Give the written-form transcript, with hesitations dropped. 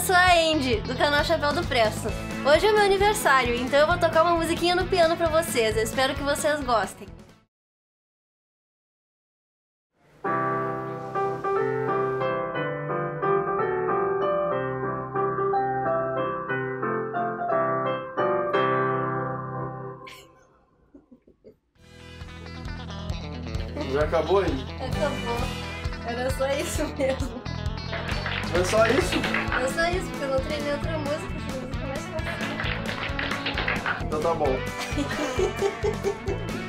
sou a Andy, do canal Chapéu do Presto. Hoje é meu aniversário, então eu vou tocar uma musiquinha no piano pra vocês. Eu espero que vocês gostem. Já acabou aí? Acabou. Era só isso mesmo. É só isso? É só isso, porque eu não treinei outra música, essa música é mais fácil. Então tá bom.